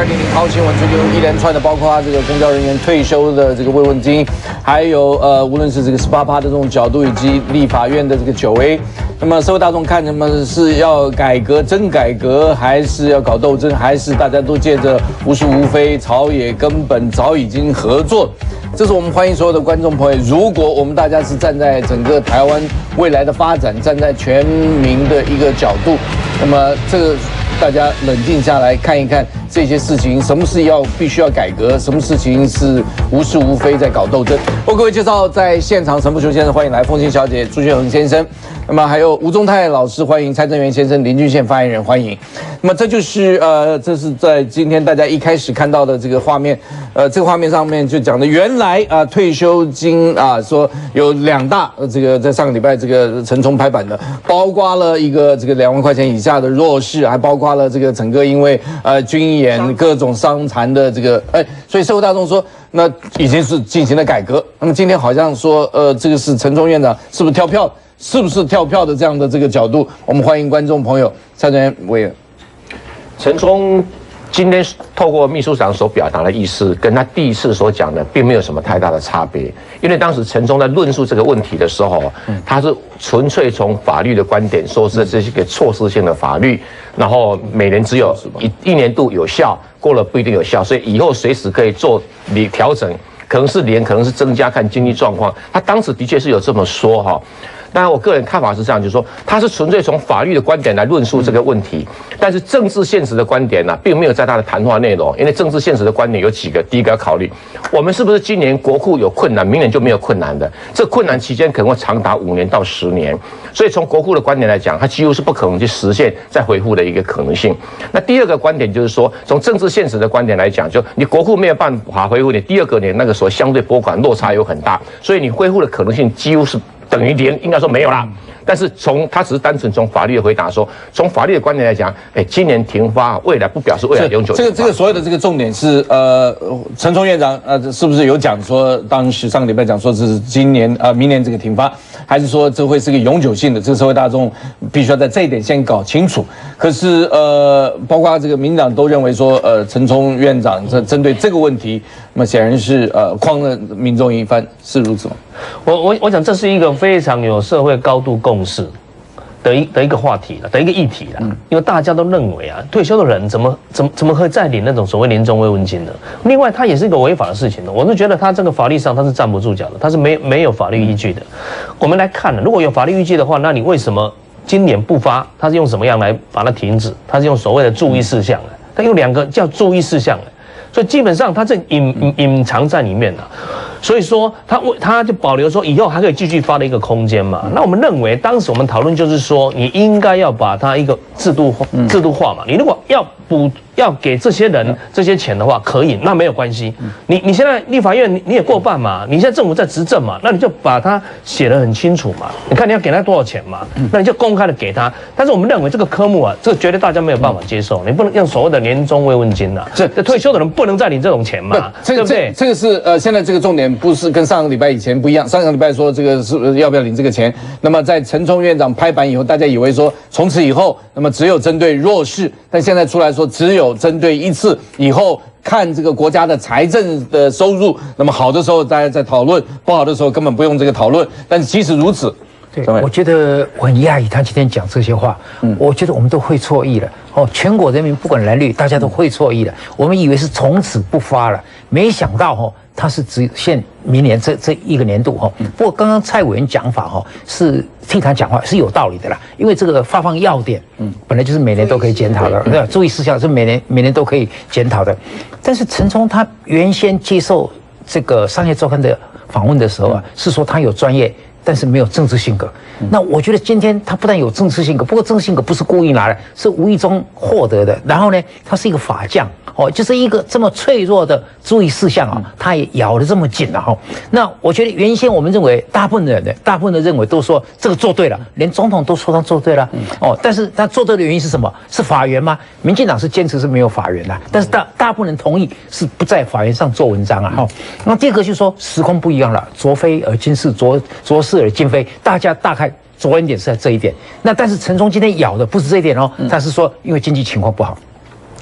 200号新闻追究一连串的，包括这个公交人员退休的这个慰问金，还有无论是这个18%的这种角度，以及立法院的这个9A，那么社会大众看，那么是要改革真改革，还是要搞斗争，还是大家都借着无是无非，朝野根本早已经合作。这是我们欢迎所有的观众朋友。如果我们大家是站在整个台湾未来的发展，站在全民的一个角度，那么这个大家冷静下来看一看这些事情，什么是必须要改革，什么事情是无是无非在搞斗争。为各位介绍在现场陈福雄先生，欢迎来；凤馨小姐、朱学恒先生，那么还有吴宗泰老师，欢迎；蔡正元先生、林俊宪发言人，欢迎。那么这就是这是在今天大家一开始看到的这个画面，这个画面上面就讲的原来退休金说有2大这个在上个礼拜这个陈冲拍板的，包括了一个这个2万块钱以下的弱势，还包括了这个整个因为军演各种伤残的这个所以社会大众说那已经是进行了改革。那么今天好像说这个是陈冲院长是不是跳票？是不是跳票的这样的这个角度？我们欢迎观众朋友蔡正元委员。 陈冲今天透过秘书长所表达的意思，跟他第一次所讲的并没有什么太大的差别。因为当时陈冲在论述这个问题的时候，他是纯粹从法律的观点说是这是一个措施性的法律，然后每年只有一年度有效，过了不一定有效，所以以后随时可以做调整，可能是连，可能是增加，看经济状况。他当时的确是有这么说哈。当然，我个人看法是这样，就是说他是纯粹从法律的观点来论述这个问题，但是政治现实的观点呢，并没有在他的谈话内容。因为政治现实的观点有几个，第一个要考虑，我们是不是今年国库有困难，明年就没有困难的？这困难期间可能会长达5年到10年，所以从国库的观点来讲，它几乎是不可能去实现再恢复的一个可能性。那第二个观点就是说，从政治现实的观点来讲，就你国库没有办法恢复，你第二个年那个时候相对拨款落差有很大，所以你恢复的可能性几乎是等于0，应该说没有啦。但是他只是单纯从法律的回答说，从法律的观点来讲，今年停发，未来不表示未来永久停发。 这个所有的这个重点是陈冲院长是不是有讲说，当时上个礼拜讲说这是今年明年这个停发，还是说这会是个永久性的？这个社会大众必须要在这一点先搞清楚。可是包括这个民进党都认为说陈冲院长针对这个问题，那么显然是诓了民众一番，是如此吗？ 我想这是一个非常有社会高度共识的一个话题了，的一个议题了。因为大家都认为退休的人怎么会再领那种所谓年终慰问金呢？另外，它也是一个违法的事情的。我是觉得它这个法律上它是站不住脚的，它是没有法律依据的。我们来看如果有法律依据的话，那你为什么今年不发？它是用什么样来把它停止？它是用所谓的注意事项它有2个叫注意事项所以基本上它这隐藏在里面所以说他就保留说以后还可以继续发的一个空间嘛。那我们认为当时我们讨论就是说，你应该要把它一个制度化嘛。你如果要给这些人这些钱的话，可以，那没有关系。你现在立法院你也过半嘛，你现在政府在执政嘛，那你就把它写得很清楚嘛。你看你要给他多少钱嘛，那你就公开的给他。但是我们认为这个科目这个绝对大家没有办法接受，你不能用所谓的年终慰问金这退休的人不能再领这种钱嘛，对不对？ 这个是现在这个重点不是跟上个礼拜以前不一样。上个礼拜说这个是要不要领这个钱，那么在陈冲院长拍板以后，大家以为说从此以后，那么只有针对弱势，但现在出来说只有针对一次，以后看这个国家的财政的收入，那么好的时候大家在讨论，不好的时候根本不用这个讨论。但是即使如此， 对，我觉得我很讶异他今天讲这些话，我觉得我们都会错意了。全国人民不管蓝绿，大家都会错意了。我们以为是从此不发了，没想到它是只限明年这一个年度不过刚刚蔡委员讲法是替他讲话是有道理的啦，因为这个发放要点，本来就是每年都可以检讨的，对，注意事项是每年都可以检讨的。但是陈冲他原先接受这个商业周刊的访问的时候是说他有专业，但是没有政治性格。那我觉得今天他不但有政治性格，不过政治性格不是故意拿来，是无意中获得的。然后呢，他是一个法将就是一个这么脆弱的注意事项他也咬得这么紧了那我觉得原先我们认为大部分的认为都说这个做对了，连总统都说他做对了但是他做对的原因是什么？是法源吗？民进党是坚持是没有法源但是大部分人同意是不在法源上做文章那第二个就是说时空不一样了，昨非而今是，昨是而今非，大家大概着眼点是在这一点。那但是陈冲今天咬的不是这一点他是说因为经济情况不好。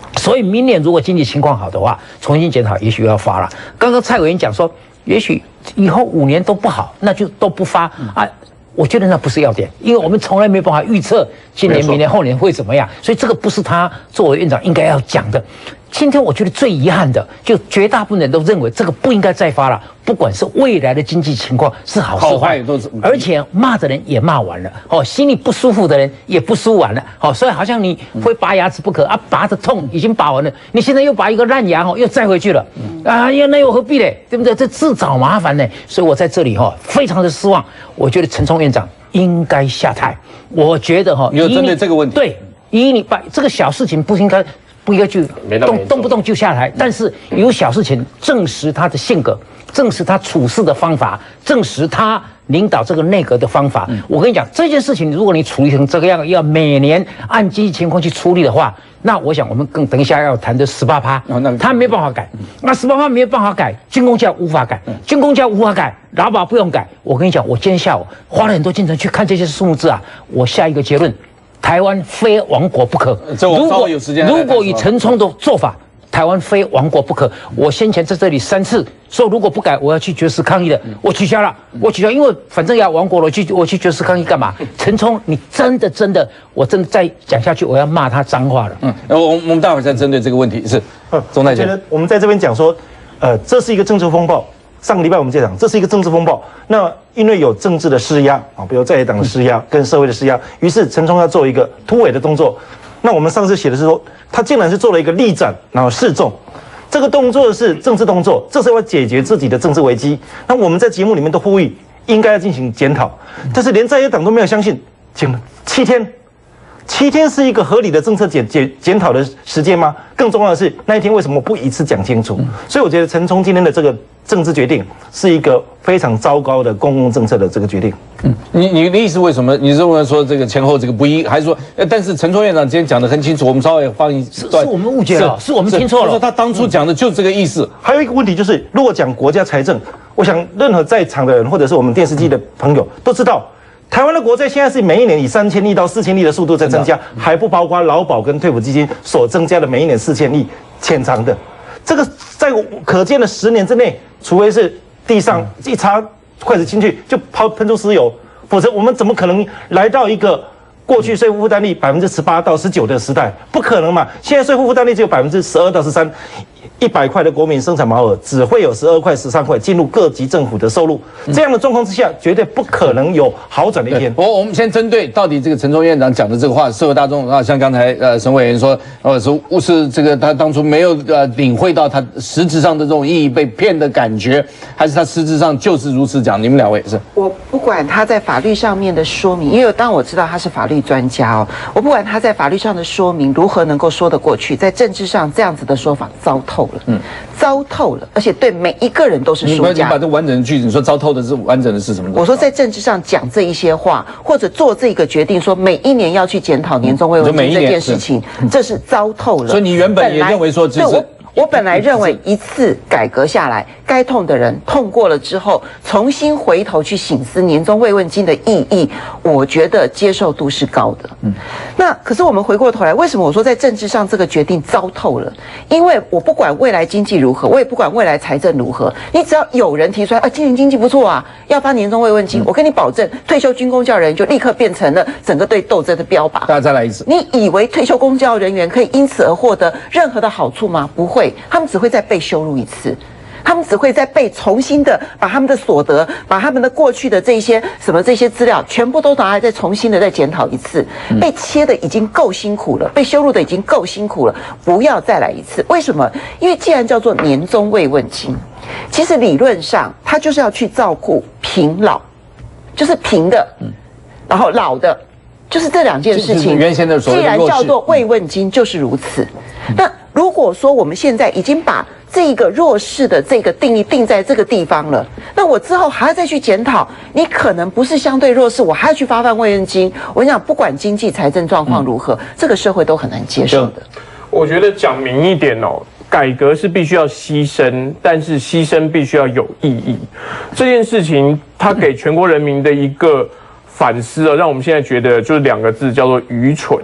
所以明年如果经济情况好的话，重新检讨也许要发了。刚刚蔡委员讲说，也许以后5年都不好，那就都不发啊。我觉得那不是要点，因为我们从来没办法预测今年、明年、后年会怎么样，所以这个不是他作为院长应该要讲的。今天我觉得最遗憾的，就绝大部分人都认为这个不应该再发了，不管是未来的经济情况是好是坏，而且骂的人也骂完了，哦，心里不舒服的人也不舒完了，哦，所以好像你非拔牙齿不可啊，拔的痛已经拔完了，你现在又拔一个烂牙哦，又再回去了，啊，那又何必嘞，对不对？这自找麻烦呢。所以我在这里哈，非常的失望，我觉得陈冲院长应该下台。我觉得哈， 你有针对这个问题？ 对，你把这个小事情不应该去动不动就下台，但是有小事情证实他的性格，证实他处事的方法，证实他领导这个内阁的方法。我跟你讲，这件事情如果你处理成这个样，要每年按经济情况去处理的话，那我想我们等一下要谈的18%，他没办法改，那18%没有办法改，军公教无法改，军公教无法改，劳保不用改。我跟你讲，我今天下午花了很多精神去看这些数字啊，我下一个结论。台湾非亡国不可。如果以陈冲的做法，台湾非亡国不可。我先前在这里3次说，如果不改，我要去绝食抗议的，我取消了，因为反正要亡国了，我去绝食抗议干嘛？陈冲，你真的，我真的再讲下去，我要骂他脏话了。 我们待会儿再针对这个问题是钟太监。 我觉得我们在这边讲说，这是一个政治风暴。上个礼拜我们在讲，这是一个政治风暴。那因为有政治的施压啊，比如在野党的施压跟社会的施压，于是陈冲要做一个突围的动作。那我们上次写的是说，他竟然是做了一个力斩，然后示众。这个动作是政治动作，这是要解决自己的政治危机。那我们在节目里面都呼吁，应该要进行检讨，但是连在野党都没有相信，请了7天。7天是一个合理的政策检讨的时间吗？更重要的是那一天为什么不一次讲清楚？所以我觉得陈冲今天的这个政治决定是一个非常糟糕的公共政策的这个决定。 你的意思为什么？你认为说这个前后这个不一，还是说？但是陈冲院长今天讲得很清楚，我们稍微放一段。 是我们误解了，是我们听错了。 他当初讲的就这个意思。 还有一个问题就是，如果讲国家财政，我想任何在场的人或者是我们电视机的朋友都知道。台湾的国债现在是每一年以3000亿到4000亿的速度在增加，还不包括劳保跟退抚基金所增加的每一年4000亿潜藏的。这个在可见的10年之内，除非是地上一插筷子进去就喷出石油，否则我们怎么可能来到一个过去税负负担率18%到19%的时代？不可能嘛！现在税负负担率只有12%到13%，100块的国民生产毛额只会有12块、13块进入各级政府的收入。这样的状况之下，绝对不可能有好转的一天。 我们先针对到底这个陈冲院长讲的这个话，社会大众啊，像刚才沈委员说，是这个他当初没有领会到他实质上的这种意义，被骗的感觉，还是他实质上就是如此讲？你们2位是？ 我不管他在法律上面的说明，因为当我知道他是法律专家哦，我不管他在法律上的说明如何能够说得过去，在政治上这样子的说法糟透了，糟透了，而且对每一个人都是输家。 你把这完整的句子，你说糟透的是完整的是什么？ 我说在政治上讲这一些话，或者做这个决定，说每一年要去检讨年终慰问金这件事情，这是糟透了。 所以你原本也认为说， 我本来认为一次改革下来，该痛的人痛过了之后，重新回头去省思年终慰问金的意义，我觉得接受度是高的。那可是我们回过头来，为什么我说在政治上这个决定糟透了？因为我不管未来经济如何，我也不管未来财政如何，你只要有人提出来，今年经济不错啊，要发年终慰问金，我跟你保证，退休军公教人员就立刻变成了整个对斗争的标靶。 大家再来一次， 你以为退休公教人员可以因此而获得任何的好处吗？不会。他们只会再被羞辱一次，他们只会再被重新的把他们的所得，把他们的过去的这些资料，全部都拿来再重新的再检讨一次。被切的已经够辛苦了，被羞辱的已经够辛苦了，不要再来一次。为什么？因为既然叫做年终慰问金，其实理论上它就是要去照顾贫老，就是贫的，然后老的。就是这2件事情， 原先的所谓的既然叫做慰问金，就是如此。那如果说我们现在已经把这个弱势的这个定义定在这个地方了，那我之后还要再去检讨，你可能不是相对弱势，我还要去发放慰问金。我跟你讲，不管经济财政状况如何，这个社会都很难接受的。 我觉得讲明一点哦。改革是必须要牺牲，但是牺牲必须要有意义。这件事情，它给全国人民的一个反思啊，让我们现在觉得就是2个字，叫做愚蠢。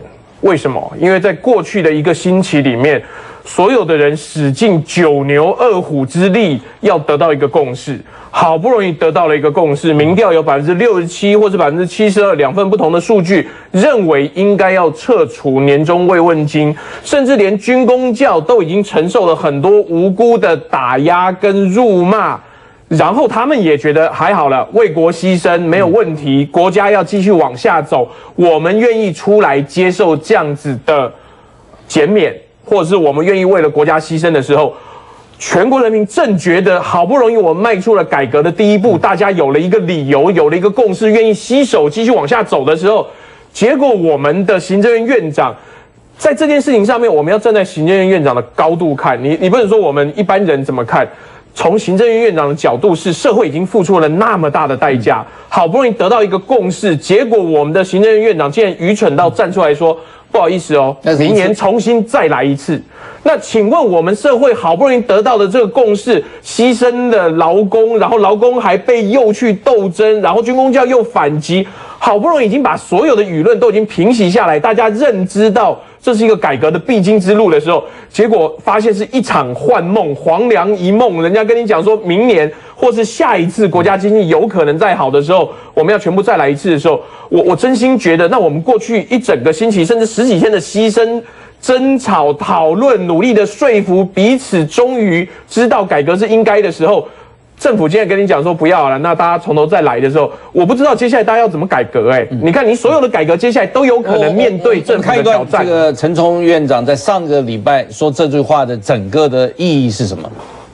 为什么？因为在过去的1个星期里面，所有的人使尽9牛2虎之力，要得到一个共识。好不容易得到了一个共识，民调有67%或是72%2份不同的数据，认为应该要撤除年终慰问金，甚至连军公教都已经承受了很多无辜的打压跟辱骂。然后他们也觉得还好了，为国牺牲没有问题，国家要继续往下走，我们愿意出来接受这样子的减免，或者是我们愿意为了国家牺牲的时候，全国人民正觉得好不容易我们迈出了改革的第一步，大家有了一个理由，有了一个共识，愿意携手继续往下走的时候，结果我们的行政院院长在这件事情上面，我们要站在行政院院长的高度看，你不能说我们一般人怎么看。从行政院院长的角度是，社会已经付出了那么大的代价，好不容易得到一个共识，结果我们的行政院院长竟然愚蠢到站出来说，不好意思哦，明年重新再来一次。那请问我们社会好不容易得到的这个共识，牺牲了劳工，然后劳工还被诱去斗争，然后军公教又反击，好不容易已经把所有的舆论都已经平息下来，大家认知到这是一个改革的必经之路的时候，结果发现是一场幻梦，黄粱一梦。人家跟你讲说，明年或是下一次国家经济有可能再好的时候，我们要全部再来一次的时候，我真心觉得，那我们过去一整个星期甚至10几天的牺牲、争吵、讨论、努力的说服彼此，终于知道改革是应该的时候，政府今天跟你讲说不要了，那大家从头再来的时候，我不知道接下来大家要怎么改革。你看你所有的改革接下来都有可能面对政府的挑战。 这个陈冲院长在上个礼拜说这句话的整个的意义是什么？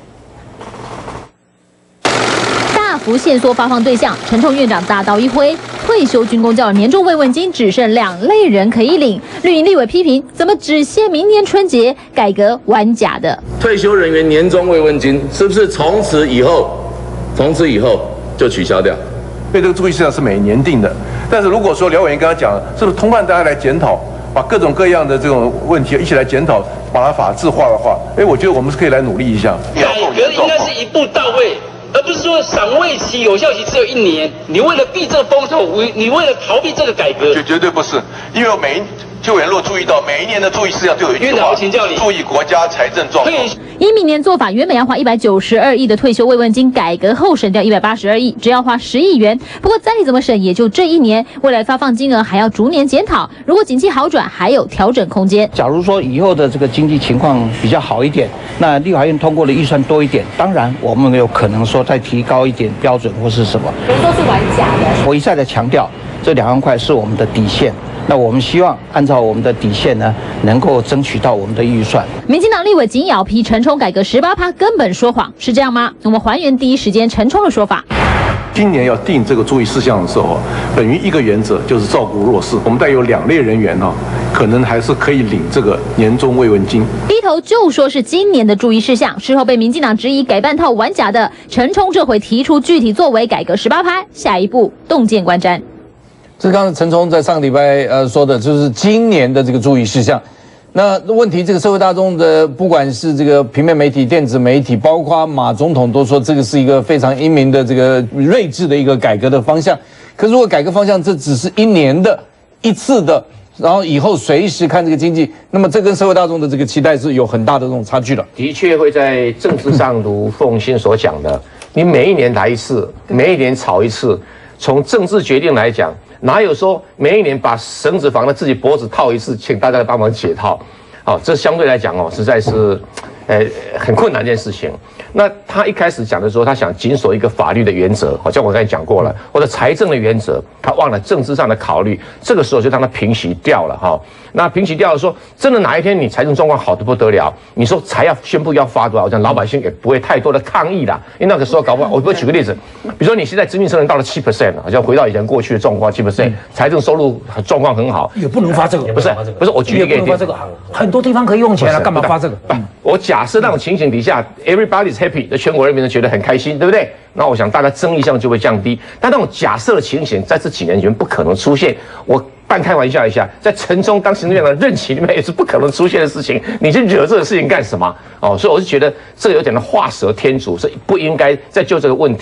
大幅限缩发放对象，陈冲院长大刀一挥，退休军公教年终慰问金只剩2类人可以领。绿营立委批评，怎么只限明年春节？改革玩假的。 退休人员年终慰问金是不是从此以后就取消掉？ 对，这个注意事项是每年定的，但是如果说廖委员刚刚讲，是不是通判大家来检讨，把各种各样的这种问题一起来检讨，把它法制化的话，我觉得我们是可以来努力一下。 改革应该是一步到位，而不是说赏味期、有效期只有1年。你为了避这个风头，你为了逃避这个改革， 绝对不是，因为就有人若注意到每一年的注意事项都有一句话，注意国家财政状况。 以明年做法，原本要花192亿的退休慰问金，改革后省掉182亿，只要花10亿元。不过再怎么省，也就这1年，未来发放金额还要逐年检讨。如果景气好转，还有调整空间。 假如说以后的这个经济情况比较好一点，那立法院通过的预算多一点，当然我们有可能说再提高一点标准或是什么。 比如说是玩假的。 我一再的强调，这2万块是我们的底线。那我们希望按照我们的底线呢，能够争取到我们的预算。 民进党立委紧咬批陈冲改革18%根本说谎，是这样吗？我们还原第一时间陈冲的说法。 今年要定这个注意事项的时候，本于一个原则，就是照顾弱势。我们带有2类人员可能还是可以领这个年终慰问金。 低头就说是今年的注意事项，事后被民进党质疑改半套玩假的陈冲，这回提出具体作为，改革18%，下一步洞见观瞻。 这刚才陈冲在上个礼拜说的，就是今年的这个注意事项。那问题，这个社会大众的，不管是这个平面媒体、电子媒体，包括马总统都说这个是一个非常英明的这个睿智的一个改革的方向。可是如果改革方向这只是1年的一次的，然后以后随时看这个经济，那么这跟社会大众的这个期待是有很大的这种差距的。 的确会在政治上如凤馨所讲的，你每1年来一次，每1年吵一次，从政治决定来讲。哪有说每1年把绳子绑在自己脖子套一次，请大家帮忙解套？这相对来讲实在是，很困难一件事情。那他一开始讲的时候，他想谨守一个法律的原则，好像我刚才讲过了，或者财政的原则，他忘了政治上的考虑，这个时候就让他平息掉了那平息掉了说，真的哪一天你财政状况好得不得了，你说才要宣布要发多少，这样老百姓也不会太多的抗议啦。因为那个时候搞不好，我举个例子，比如说你现在殖民成本到了7%，好像回到以前过去的状况7%，财政收入状况很好， 也不能发这个， 不是，我举例给你听， 很多地方可以用钱了，干嘛发这个？ 我假设那种情形底下 ，everybody's happy， 的全国人民都觉得很开心，对不对？那我想大家争议上就会降低。但那种假设的情形，在这几年里面不可能出现。我半开玩笑一下，在陈冲当行政院长的任期里面也是不可能出现的事情。你去惹这个事情干什么？所以我是觉得这个有点的画蛇添足，是不应该再就这个问题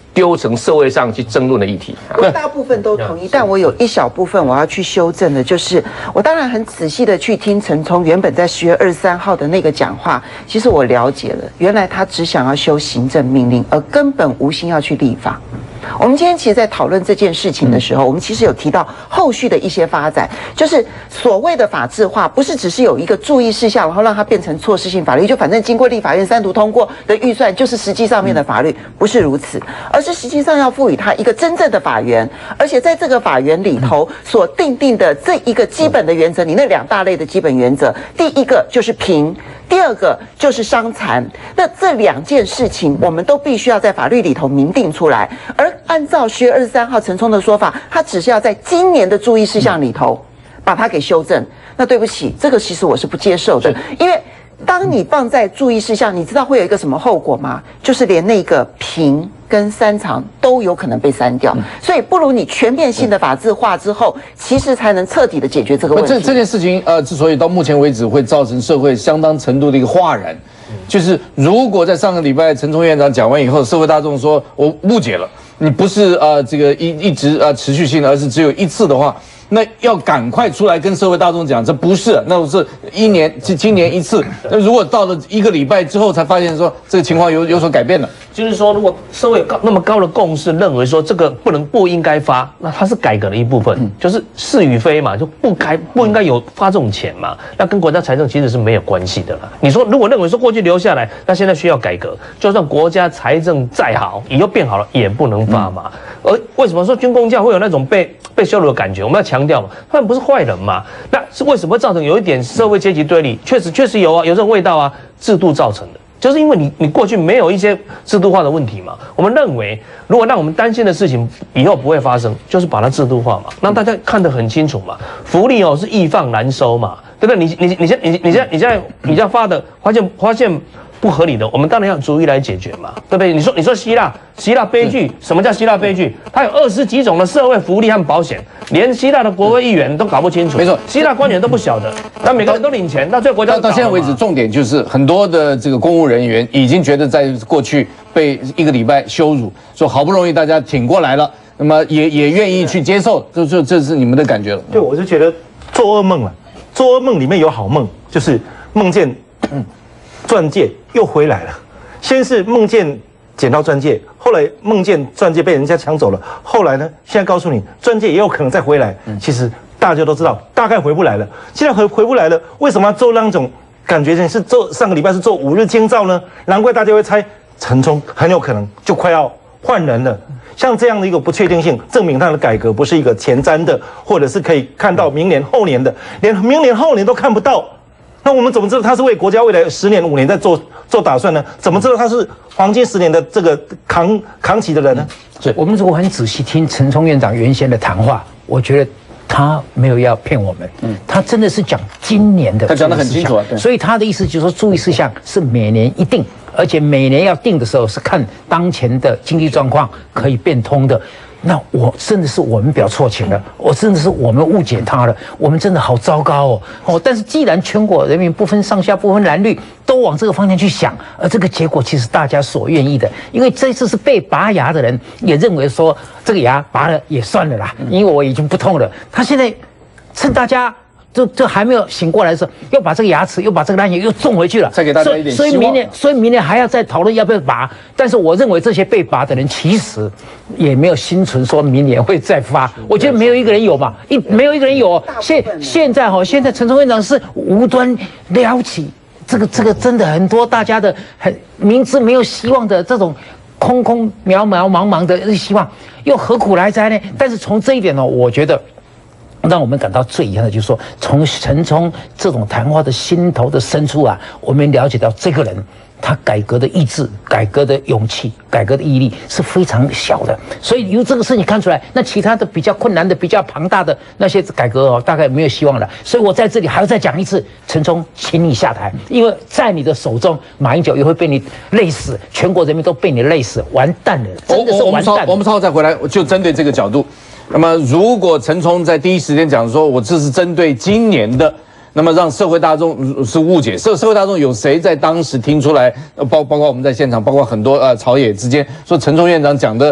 丢成社会上去争论的议题。 我大部分都同意，但我有一小部分我要去修正的，就是我当然很仔细的去听陈聪原本在10月23号的那个讲话，其实我了解了，原来他只想要修行政命令，而根本无心要去立法。我们今天其实在讨论这件事情的时候，我们其实有提到后续的一些发展，就是所谓的法制化，不是只是有一个注意事项，然后让它变成措施性法律，就反正经过立法院3读通过的预算就是实际上面的法律，不是如此，而是实际上要赋予它一个真正的法源，而且在这个法源里头所定定的这一个基本的原则，你那2大类的基本原则，第一个就是平，第二个就是伤残。那这2件事情，我们都必须要在法律里头明定出来。而按照10月23号陈聪的说法，他只是要在今年的注意事项里头把它给修正。那对不起，这个其实我是不接受的，因为当你放在注意事项，你知道会有一个什么后果吗？就是连那个平跟3常都有可能被删掉，所以不如你全面性的法制化之后，其实才能彻底的解决这个问题。 这件事情之所以到目前为止会造成社会相当程度的一个哗然，就是如果在上个礼拜陈聪院长讲完以后，社会大众说我误解了，你不是这个一直持续性的，而是只有一次的话，那要赶快出来跟社会大众讲，这不是，那是今年一次。那如果到了1个礼拜之后才发现说这个情况有所改变了， 就是说，如果社会那么高的共识，认为说这个不应该发，那它是改革的一部分，就是是与非嘛，就不应该有发这种钱嘛，那跟国家财政其实是没有关系的了。你说如果认为说过去留下来，那现在需要改革，就算国家财政再好，以后变好了也不能发嘛。而为什么说军公教会有那种被羞辱的感觉？我们要强调嘛，他们不是坏人嘛，那是为什么会造成有一点社会阶级对立？确实有啊，有这种味道啊，制度造成的。就是因为你过去没有一些制度化的问题嘛，我们认为如果让我们担心的事情以后不会发生，就是把它制度化嘛，让大家看得很清楚嘛。福利是易放难收嘛，对不对？你现在发的发现不合理的，我们当然要逐一来解决嘛，对不对？你说希腊悲剧，什么叫希腊悲剧？它有20几种的社会福利和保险，连希腊的国会议员都搞不清楚。 没错， 希腊官员都不晓得，那每个人都领钱，那最后国家到现在为止，重点就是很多的这个公务人员已经觉得在过去被1个礼拜羞辱，说好不容易大家挺过来了，那么也愿意去接受，这是你们的感觉了。 对，我就觉得做噩梦了，做噩梦里面有好梦，就是梦见钻戒又回来了，先是梦见捡到钻戒，后来梦见钻戒被人家抢走了，后来呢，现在告诉你钻戒也有可能再回来。其实大家都知道，大概回不来了。既然回不来了，为什么要做那种感觉是做上个礼拜是做5日监造呢？难怪大家会猜陈聪很有可能就快要换人了。像这样的一个不确定性，证明他的改革不是一个前瞻的，或者是可以看到明年后年的，连明年后年都看不到。那我们怎么知道他是为国家未来10年5年在做打算呢？怎么知道他是黄金10年的这个扛起的人呢？ 我们如果很仔细听陈聪院长原先的谈话，我觉得他没有要骗我们，他真的是讲今年的， 他讲得很清楚啊。 所以他的意思就是说，注意事项是每年一定，而且每年要定的时候是看当前的经济状况可以变通的。那真的是我们比较错情了，真的是我们误解他了，我们真的好糟糕哦！但是既然全国人民不分上下不分蓝绿都往这个方向去想，而这个结果其实大家所愿意的，因为这次是被拔牙的人也认为说这个牙拔了也算了啦，因为我已经不痛了。他现在趁大家这还没有醒过来的时候，又把这个牙齿又把这个蓝牙又种回去了， 再给大家一点希望。 所以明年还要再讨论要不要拔。但是我认为这些被拔的人其实也没有心存说明年会再发。我觉得没有一个人有嘛，没有一个人有。现在陈聪院长是无端撩起这个真的很多大家的很明知没有希望的这种空渺茫的希望，又何苦来哉呢？但是从这一点我觉得让我们感到最遗憾的就是说，从陈聪这种谈话的心头的深处我们了解到这个人他改革的意志、改革的勇气、改革的毅力是非常小的。所以由这个事情看出来，那其他的比较困难的、比较庞大的那些改革大概没有希望了。所以我在这里还要再讲一次，陈聪，请你下台，因为在你的手中，马英九也会被你累死，全国人民都被你累死，完蛋了，真的是完蛋了。 我们稍后再回来，就针对这个角度。那么，如果陈聪在第一时间讲说，我这是针对今年的，那么让社会大众是误解，社会大众有谁在当时听出来？包括我们在现场，包括很多朝野之间说陈聪院长讲的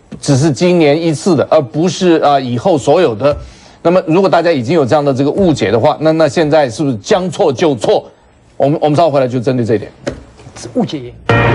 只是今年一次的，而不是以后所有的。那么如果大家已经有这样的这个误解的话，那现在是不是将错就错？我们稍后回来就针对这一点。 误解。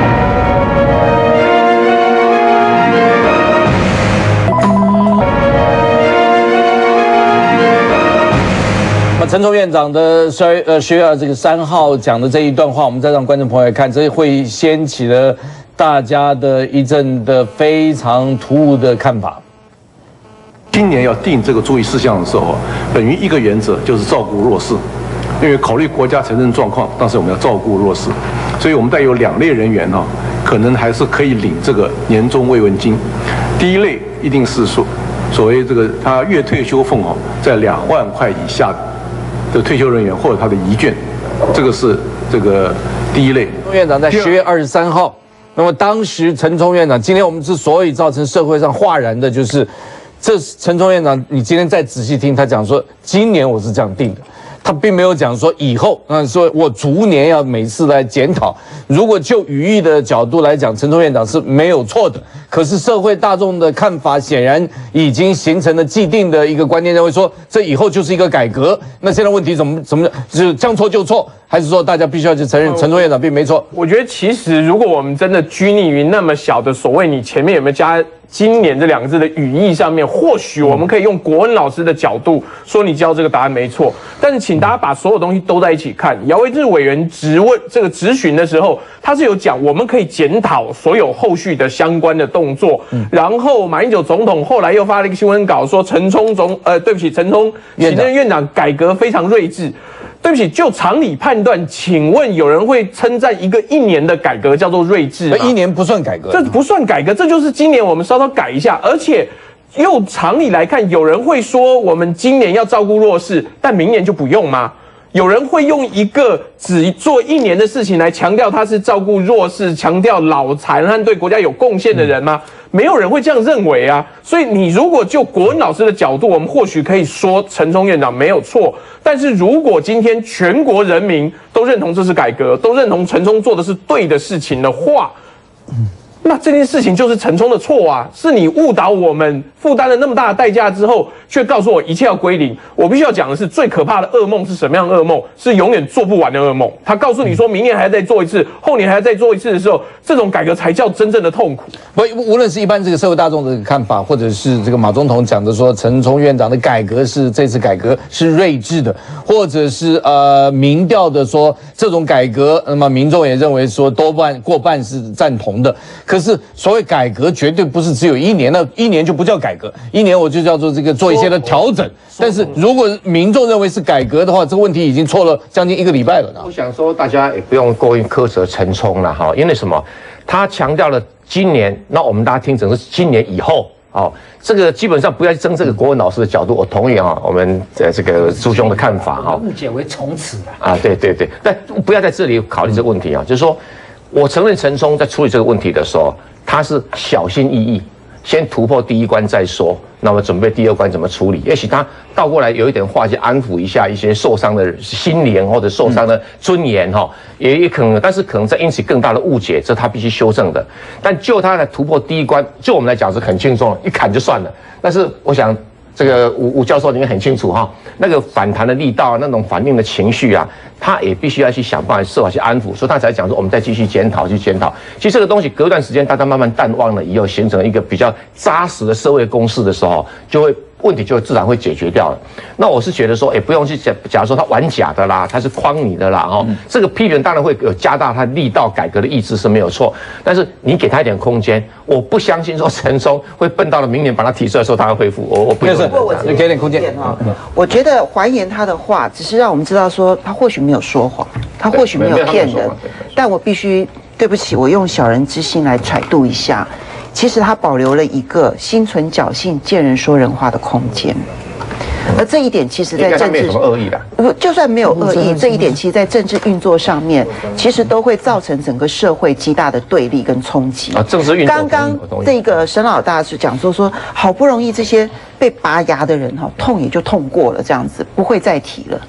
那陈冲院长的10月这个3号讲的这一段话，我们再让观众朋友来看，这会掀起了大家的一阵的非常突兀的看法。 今年要定这个注意事项的时候，本于一个原则，就是照顾弱势。因为考虑国家财政状况，但是我们要照顾弱势，所以我们带有2类人员哈，可能还是可以领这个年终慰问金。第一类一定是所谓这个他月退休俸哦，在2万块以下的退休人员或者他的遗眷，这个是这个第一类。 院长在10月23号，那么当时陈冲院长，今天我们之所以造成社会上哗然的，就是这陈冲院长，你今天再仔细听他讲说，今年我是这样定的。他并没有讲说以后，说我逐年要每次来检讨。如果就语义的角度来讲，陈冲院长是没有错的。可是社会大众的看法显然已经形成了既定的一个观念，认为说这以后就是一个改革。那现在问题怎么就是将错就错，还是说大家必须要去承认陈冲院长并没错？ 我觉得其实如果我们真的拘泥于那么小的所谓你前面有没有加今年这2个字的语义上面，或许我们可以用国文老师的角度说你教这个答案没错，但是请大家把所有东西都在一起看。姚维智委员质询的时候，他是有讲我们可以检讨所有后续的相关的动作，然后马英九总统后来又发了一个新闻稿说陈冲行政院长改革非常睿智。对不起，就常理判断，请问有人会称赞一个1年的改革叫做睿智吗 ？1年不算改革， 这不算改革，这就是今年我们稍稍改一下。而且用常理来看，有人会说我们今年要照顾弱势，但明年就不用吗？有人会用一个只做1年的事情来强调他是照顾弱势、强调老残和对国家有贡献的人吗？没有人会这样认为啊。所以你如果就国文老师的角度，我们或许可以说陈冲院长没有错。但是如果今天全国人民都认同这是改革，都认同陈冲做的是对的事情的话，那这件事情就是陈冲的错啊！是你误导我们，负担了那么大的代价之后，却告诉我一切要归零。我必须要讲的是，最可怕的噩梦是什么样的噩梦？是永远做不完的噩梦。他告诉你说明年还要再做一次，后年还要再做一次的时候，这种改革才叫真正的痛苦。 无论是一般这个社会大众的看法，或者是这个马总统讲的说陈冲院长的改革是这次改革是睿智的，或者是民调的说这种改革，那么民众也认为说过半是赞同的。可是所谓改革绝对不是只有1年，那1年就不叫改革，1年我就叫做这个做一些的调整。但是如果民众认为是改革的话，这个问题已经错了将近1个礼拜了呢。 我想说，大家也不用过于苛责陈冲了哈，因为什么？他强调了今年，那我们大家听成是今年以后。哦，这个基本上不要争这个国文老师的角度，我同意啊，我们这个朱兄的看法哈。 误解为从此的啊，对，但不要在这里考虑这个问题啊，就是说。我承认陈冲在处理这个问题的时候，他是小心翼翼，先突破第1关再说，那么准备第2关怎么处理？也许他倒过来有一点话去安抚一下一些受伤的心灵或者受伤的尊严哈，也可能，但是可能在引起更大的误解，这他必须修正的。但就他来突破第1关，就我们来讲是很轻松了，一砍就算了。但是我想。这个吴教授应该很清楚哈，那个反弹的力道，那种反应的情绪啊，他也必须要去想办法设法去安抚，所以他才讲说我们再继续检讨，去检讨。其实这个东西隔一段时间大家慢慢淡忘了以后，形成一个比较扎实的社会共识的时候，问题就自然会解决掉了。那我是觉得说，也不用去假如说他玩假的啦，他是诓你的啦，这个批评当然会有加大他力道改革的意志是没有错，但是你给他一点空间，我不相信说陈冲会笨到了明年把他提出来说他会恢复，我不是， 你给点空间啊。我觉得还原他的话，只是让我们知道说他或许没有说谎，他或许没有骗人，但我必须对不起，我用小人之心来揣度一下。其实他保留了一个心存侥幸、见人说人话的空间，而这一点其实在政治没有什么恶意的， 就算没有恶意，这一点其实在政治运作上面，其实都会造成整个社会极大的对立跟冲击。 啊，政治运作。 刚刚这个沈老大是讲说好不容易这些被拔牙的人痛也就痛过了，这样子不会再提了。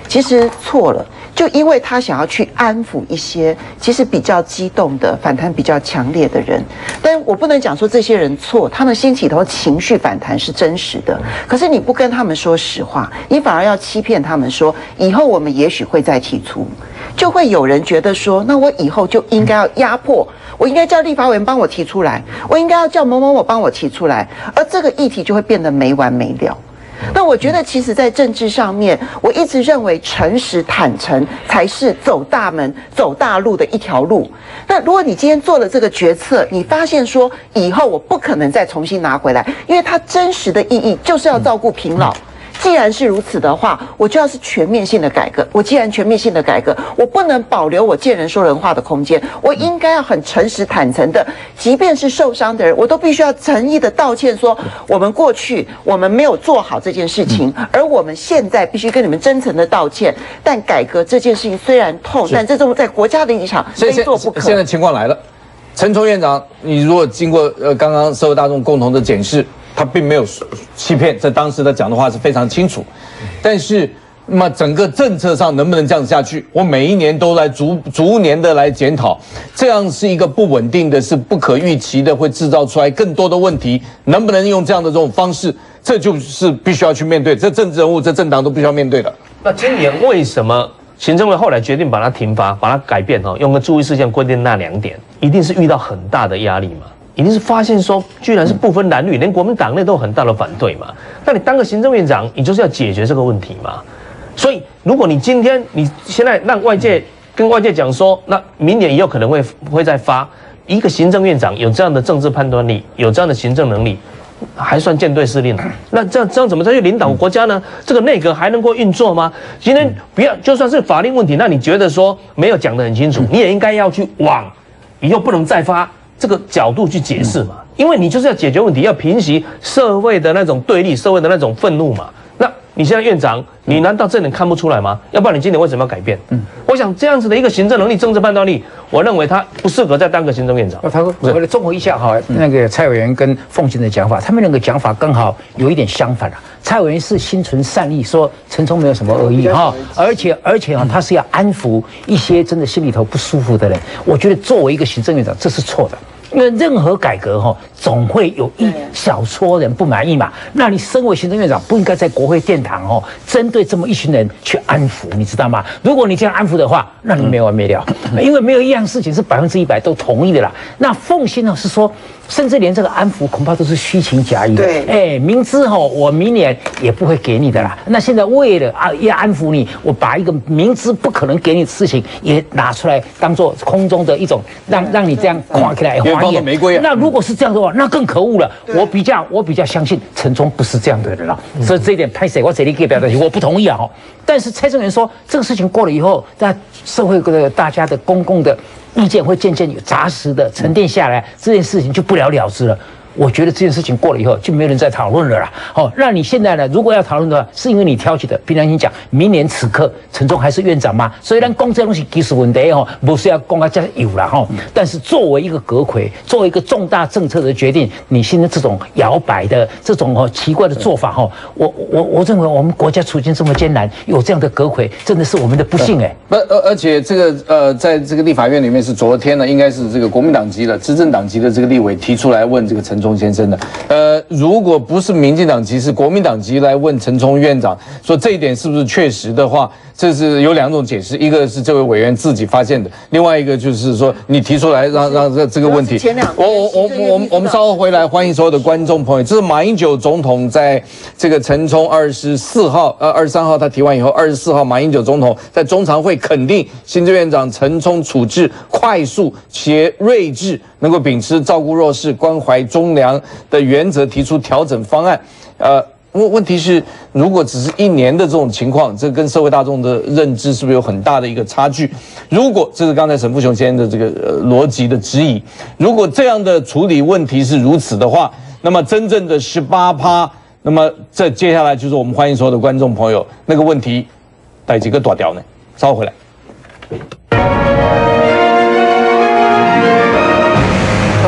其实错了。就因为他想要去安抚一些其实比较激动的、反弹比较强烈的人，但我不能讲说这些人错，他们心里头情绪反弹是真实的。可是你不跟他们说实话，你反而要欺骗他们说，以后我们也许会再提出，就会有人觉得说，那我以后就应该要压迫，我应该叫立法委员帮我提出来，我应该要叫某某某帮我提出来，而这个议题就会变得没完没了。那我觉得，其实，在政治上面，我一直认为诚实坦诚才是走大门、走大路的一条路。那如果你今天做了这个决策，你发现说以后我不可能再重新拿回来，因为它真实的意义就是要照顾贫老。既然是如此的话，我就要是全面性的改革。我既然全面性的改革，我不能保留我见人说人话的空间，我应该要很诚实坦诚的，即便是受伤的人，我都必须要诚意的道歉说，我们过去我们没有做好这件事情，而我们现在必须跟你们真诚的道歉。但改革这件事情虽然痛，但这种在国家的立场非做不可。 现在情况来了，陈冲院长，你如果经过刚刚社会大众共同的检视，他并没有欺骗，在当时他讲的话是非常清楚，但是那么整个政策上能不能这样下去？我每一年都来逐年的来检讨，这样是一个不稳定的，是不可预期的，会制造出来更多的问题。能不能用这样的这种方式？这就是必须要去面对，这政治人物、这政党都必须要面对的。 那今年为什么行政会后来决定把它停发，把它改变用个注意事项规定那2点，一定是遇到很大的压力嘛？一定是发现说，居然是不分蓝绿，连国民党内都有很大的反对嘛。那你当个行政院长，你就是要解决这个问题嘛。所以，如果你今天你现在让跟外界讲说，那明年以后可能会再发一个行政院长有这样的政治判断力，有这样的行政能力，还算舰队司令。那这样怎么再去领导国家呢？这个内阁还能够运作吗？今天不要就算是法令问题，那你觉得说没有讲得很清楚，你也应该要去往以后不能再发这个角度去解释嘛，因为你就是要解决问题，要平息社会的那种对立，社会的那种愤怒嘛。那你现在院长，你难道这点看不出来吗？要不然你今年为什么要改变？我想这样子的一个行政能力、政治判断力，我认为他不适合再当个行政院长。 我来综合一下哈，那个蔡委员跟凤琴的讲法，他们两个讲法刚好有一点相反了。蔡委员是心存善意，说陈冲没有什么恶意哈，而且他是要安抚一些真的心里头不舒服的人。我觉得作为一个行政院长，这是错的。因为任何改革总会有一小撮人不满意嘛。那你身为行政院长，不应该在国会殿堂针对这么一群人去安抚，你知道吗？如果你这样安抚的话，那你没完没了，因为没有一样事情是100%都同意的啦。那凤馨呢是说，甚至连这个安抚恐怕都是虚情假意的。对，明知我明年也不会给你的啦。那现在为了要安抚你，我把一个明知不可能给你的事情也拿出来当做空中的一种让你这样看起来。 玫瑰啊！ 那如果是这样的话，那更可恶了。我比较相信陈冲不是这样的人了，所以这一点拍谁我这里可以表达，我不同意啊。但是蔡正元说，这个事情过了以后，在社会的大家的公共的意见会渐渐有扎实的沉淀下来，这件事情就不了了之了。我觉得这件事情过了以后就没有人再讨论了啦。那你现在呢？如果要讨论的话，是因为你挑起的。平常心讲，明年此刻陈冲还是院长吗？所以咱讲这东西技术问题不是要讲这样有啦但是作为一个阁揆，作为一个重大政策的决定，你现在这种摇摆的这种奇怪的做法我认为我们国家处境这么艰难，有这样的阁揆真的是我们的不幸而且这个在这个立法院里面是昨天呢，应该是这个国民党籍的执政党籍的这个立委提出来问这个陈冲先生的，如果不是民进党籍，是国民党籍来问陈冲院长，说这一点是不是确实的话，这是有2种解释，一个是这位委员自己发现的，另外一个就是说你提出来让这个问题。我们稍后回来，欢迎所有的观众朋友。这是马英九总统在这个陈冲23号他提完以后，24号马英九总统在中常会肯定行政院长陈冲处置快速且睿智，能够秉持照顾弱势、关怀忠良的原则，提出调整方案。问题是，如果只是1年的这种情况，这跟社会大众的认知是不是有很大的一个差距？如果这是刚才沈富雄先生的这个逻辑的质疑，如果这样的处理问题是如此的话，那么真正的18%，那么这接下来就是我们欢迎所有的观众朋友，那个问题带几个大条呢？稍后回来。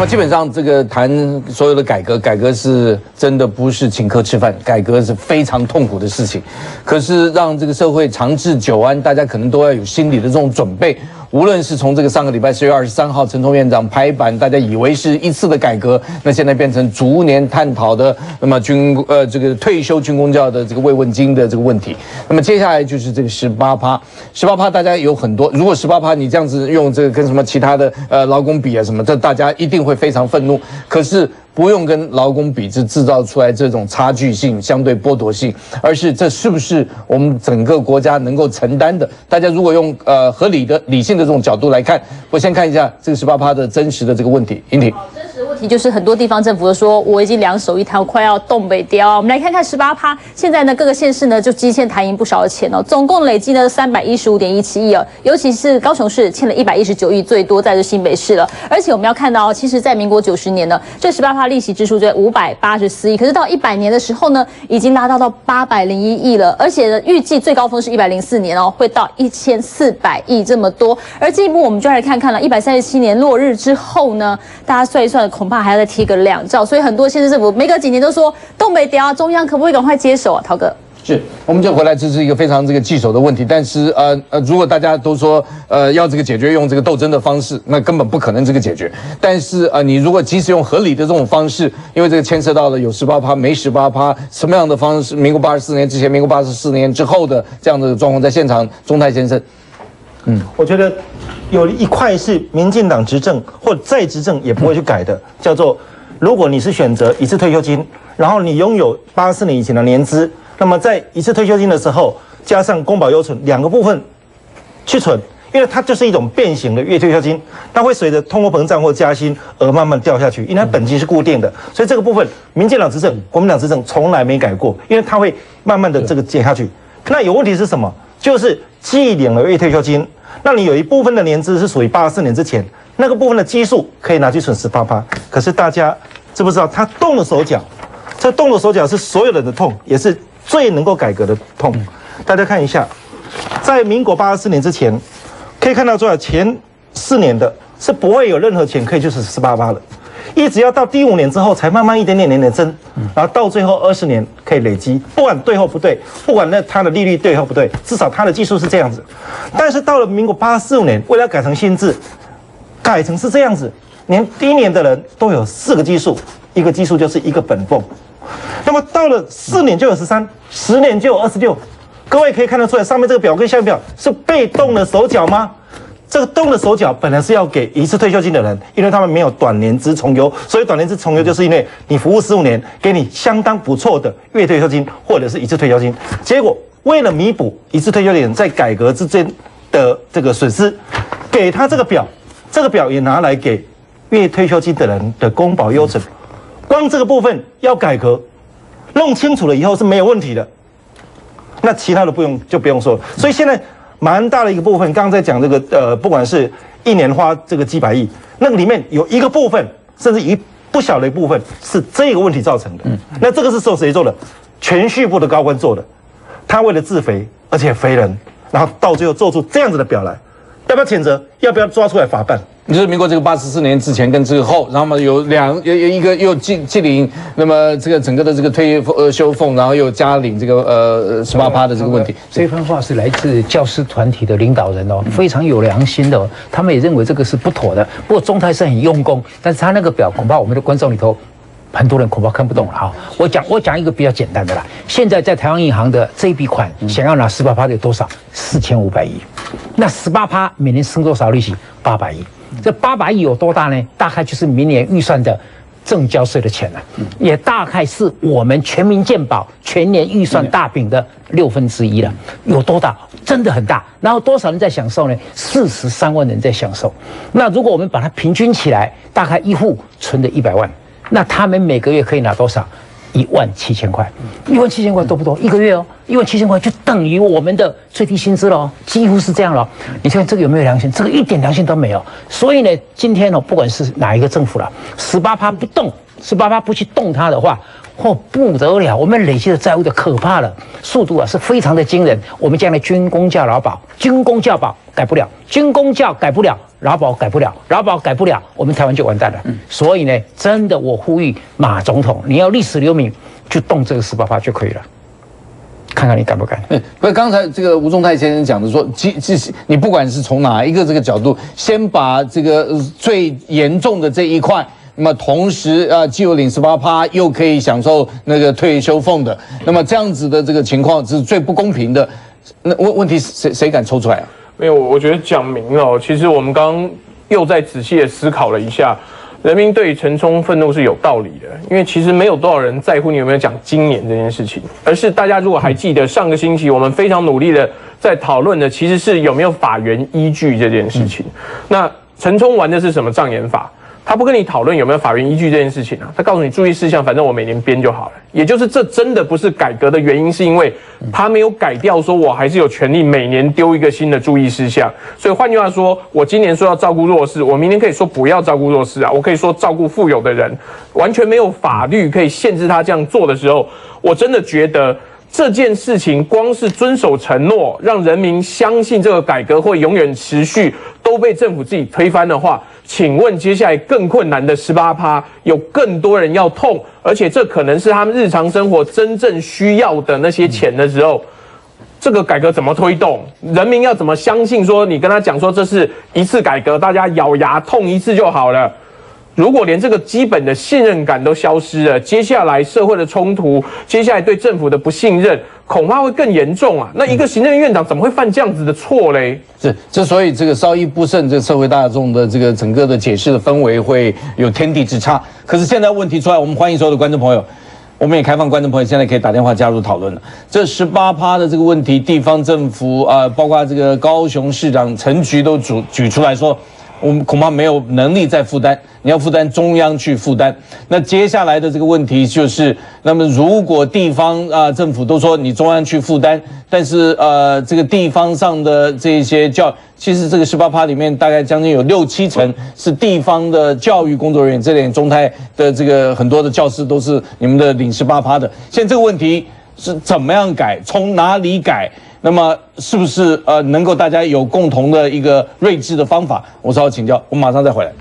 么基本上这个谈所有的改革，改革是真的不是请客吃饭，改革是非常痛苦的事情。可是让这个社会长治久安，大家可能都要有心理的这种准备。无论是从这个上个礼拜10月23号陈冲院长拍板，大家以为是一次的改革，那现在变成逐年探讨的，那么这个退休军公教的这个慰问金的这个问题。那么接下来就是这个18%，18%大家有很多，如果18%你这样子用这个跟什么其他的劳工比啊什么，这大家一定会非常愤怒。可是不用跟劳工比，是制造出来这种差距性、相对剥夺性，而是这是不是我们整个国家能够承担的？大家如果用合理的、理性的这种角度来看，我先看一下这个18%的真实的这个问题。英婷， 真实的问题就是很多地方政府都说我已经两手一摊，快要东北雕。我们来看看18%，现在呢各个县市呢就积欠台银不少的钱哦，总共累计呢315.17亿哦，尤其是高雄市欠了119亿，最多在这新北市了。而且我们要看到，其实在民国90年呢，这18%利息支出就584亿，可是到100年的时候呢，已经拉到801亿了，而且呢，预计最高峰是104年哦，会到1400亿这么多。而进一步我们就来看看了，137年落日之后呢，大家算一算，恐怕还要再提个2兆，所以很多县市政府每隔几年都说东北调啊，中央可不可以赶快接手啊？陶哥。 是，我们就回来，这是一个非常这个棘手的问题。但是如果大家都说要这个解决用这个斗争的方式，那根本不可能这个解决。但是你如果即使用合理的这种方式，因为这个牵涉到了有18%没18%，什么样的方式？民国84年之前，民国84年之后的这样的状况，在现场，钟泰先生， 我觉得有一块是民进党执政或再执政也不会去改的，叫做如果你是选择一次退休金，然后你拥有84年以前的年资。那么在一次退休金的时候，加上公保优存2个部分去存，因为它就是一种变形的月退休金，它会随着通货膨胀或加薪而慢慢掉下去，因为它本金是固定的，所以这个部分民进党执政、国民党执政从来没改过，因为它会慢慢的这个减下去。那有问题是什么？就是既领了月退休金，那你有一部分的年资是属于84年之前，那个部分的基数可以拿去存18%，可是大家知不知道他动了手脚？这动了手脚是所有人的痛，也是最能够改革的痛。大家看一下，在民国84年之前，可以看到说前4年的是不会有任何钱可以去存18%的，一直要到第5年之后才慢慢一点点增，然后到最后20年可以累积，不管对或不对，不管那它的利率对或不对，至少它的技术是这样子。但是到了民国85年，为了改成新制，改成是这样子，连第1年的人都有4个基数，一个基数就是一个本俸。那么到了4年就有13，10年就有26。各位可以看得出来，上面这个表跟下面表是被动的手脚吗？这个动的手脚本来是要给一次退休金的人，因为他们没有短年资从优，所以短年资从优就是因为你服务15年，给你相当不错的月退休金或者是一次退休金。结果为了弥补一次退休金在改革之间的这个损失，给他这个表，这个表也拿来给月退休金的人的公保优存。光这个部分要改革，弄清楚了以后是没有问题的。那其他的不用说了。所以现在蛮大的一个部分，刚刚在讲这个不管是1年花这个几百亿，那个里面有一个部分，甚至一不小的一部分是这个问题造成的。那这个是受谁做的？铨叙部的高官做的。他为了自肥，而且肥人，然后到最后做出这样子的表来，要不要谴责？要不要抓出来法办？ 你就是民国这个84年之前跟之后，然后嘛有一个又计领，那么这个整个的这个退休俸，然后又加领这个18%的这个问题。 这番话是来自教师团体的领导人哦，非常有良心的，他们也认为这个是不妥的。不过钟泰是很用功，但是他那个表恐怕我们的观众里头很多人恐怕看不懂了啊。我讲一个比较简单的啦，现在在台湾银行的这一笔款想要拿18%的有多少？4500亿。那18%每年生多少利息？800亿。这800亿有多大呢？大概就是明年预算的证交税的钱了，也大概是我们全民健保全年预算大饼的1/6了。有多大？真的很大。然后多少人在享受呢？43万人在享受。那如果我们把它平均起来，大概一户存了100万，那他们每个月可以拿多少？17000块，17000块多不多？一个月哦，17000块就等于我们的最低薪资了哦，几乎是这样了。你看这个有没有良心？这个一点良心都没有。所以呢，今天不管是哪一个政府了，18%不动，18%不去动它的话，不得了，我们累积的债务的可怕了，速度是非常的惊人。我们将来军公教劳保，军公教保改不了，军公教改不了。 劳保改不了，劳保改不了，我们台湾就完蛋了。所以呢，真的我呼吁马总统，你要历史留名，就动这个18%就可以了。看看你敢不敢？ 不是刚才这个吴宗泰先生讲的说，你不管是从哪一个这个角度，先把这个最严重的这一块，那么同时既有领18%，又可以享受那个退休俸的，那么这样子的这个情况是最不公平的。那问题是谁敢抽出来啊？ 没有，我觉得讲明了，其实我们刚刚又再仔细的思考了一下。人民对陈冲愤怒是有道理的，因为其实没有多少人在乎你有没有讲今年这件事情，而是大家如果还记得上个星期我们非常努力的在讨论的，其实是有没有法源依据这件事情。那陈冲玩的是什么障眼法？他不跟你讨论有没有法源依据这件事情啊，他告诉你注意事项，反正我每年编就好了。也就是这真的不是改革的原因，是因为他没有改掉，说我还是有权利每年丢一个新的注意事项。所以换句话说，我今年说要照顾弱势，我明年可以说不要照顾弱势啊，我可以说照顾富有的人，完全没有法律可以限制他这样做的时候，我真的觉得这件事情光是遵守承诺，让人民相信这个改革会永远持续，都被政府自己推翻的话，请问接下来更困难的18%，有更多人要痛，而且这可能是他们日常生活真正需要的那些钱的时候，这个改革怎么推动？人民要怎么相信说你跟他讲说这是一次改革，大家咬牙痛一次就好了？如果连这个基本的信任感都消失了，接下来社会的冲突，接下来对政府的不信任，恐怕会更严重啊！那一个行政院长怎么会犯这样子的错嘞？ 之所以这个稍一不慎，这个社会大众的这个整个的解释的氛围会有天地之差。可是现在问题出来，我们欢迎所有的观众朋友，我们也开放观众朋友现在可以打电话加入讨论了。这18%的这个问题，地方政府包括这个高雄市长陈菊都举出来说，我们恐怕没有能力再负担，你要负担中央去负担。那接下来的这个问题就是，那么如果地方政府都说你中央去负担，但是这个地方上的这些其实这个18%里面大概将近有6、7成是地方的教育工作人员，这点中泰的这个很多的教师都是你们的领18%的。现在这个问题是怎么样改，从哪里改？那么是不是能够大家有共同的一个睿智的方法？我稍后请教，我们马上再回来。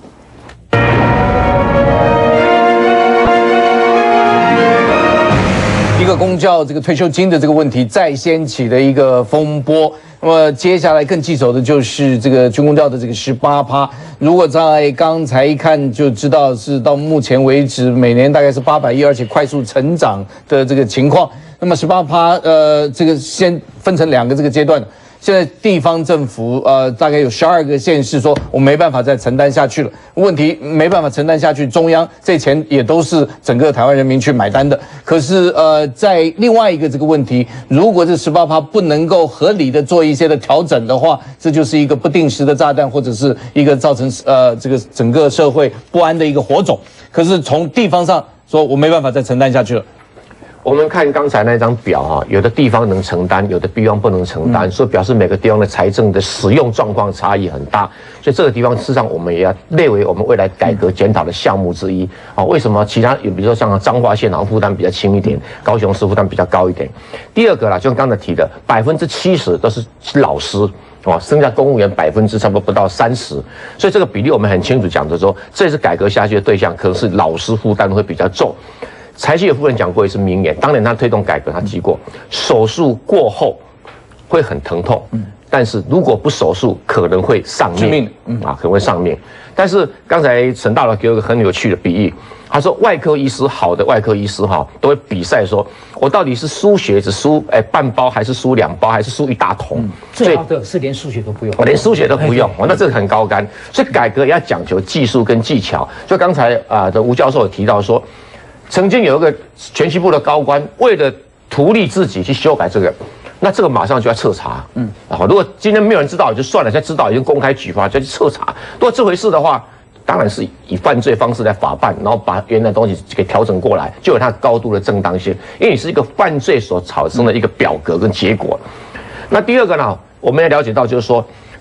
一个公教这个退休金的这个问题再掀起的一个风波。那么接下来更棘手的就是这个军公教的这个18%。如果在刚才一看就知道是到目前为止每年大概是800亿，而且快速成长的这个情况。那么18%，这个先分成2个这个阶段。现在地方政府大概有12个县市说我没办法再承担下去了，问题没办法承担下去，中央这钱也都是整个台湾人民去买单的。可是在另外一个这个问题，如果这18%不能够合理的做一些的调整的话，这就是一个不定时的炸弹，或者是一个造成这个整个社会不安的一个火种。可是从地方上说，我没办法再承担下去了。 我们看刚才那张表哈，有的地方能承担，有的地方不能承担，所以表示每个地方的财政的使用状况差异很大。所以这个地方事实上我们也要列为我们未来改革检讨的项目之一啊。为什么其他比如说像彰化县，然后负担比较轻一点，高雄市负担比较高一点。第二个啦，就像刚才提的，70%都是老师。哦，剩下公务员差不多不到30%，所以这个比例我们很清楚讲着说，这是改革下去的对象，可能是老师负担会比较重。柴契尔夫人讲过一次名言，当年他推动改革，他提过，手术过后会很疼痛，但是如果不手术，可能会丧命，可能会丧命。但是刚才陈大佬给我一个很有趣的比喻，他说外科医师，好的外科医师哈，都会比赛说，我到底是输血只输半包，还是输2包，还是输1大桶？ 最好的是连输血都不用， 连输血都不用，那这个很高干。所以改革也要讲求技术跟技巧。就刚才的吴教授有提到说，曾经有一个铨西部的高官，为了图利自己去修改这个，那这个马上就要彻查。如果今天没有人知道也就算了，现在知道已经公开举发，就要去彻查。如果这回事的话，当然是以犯罪方式来法办，然后把原来的东西给调整过来，就有它高度的正当性，因为你是一个犯罪所产生的一个表格跟结果。那第二个呢，我们要了解到就是说，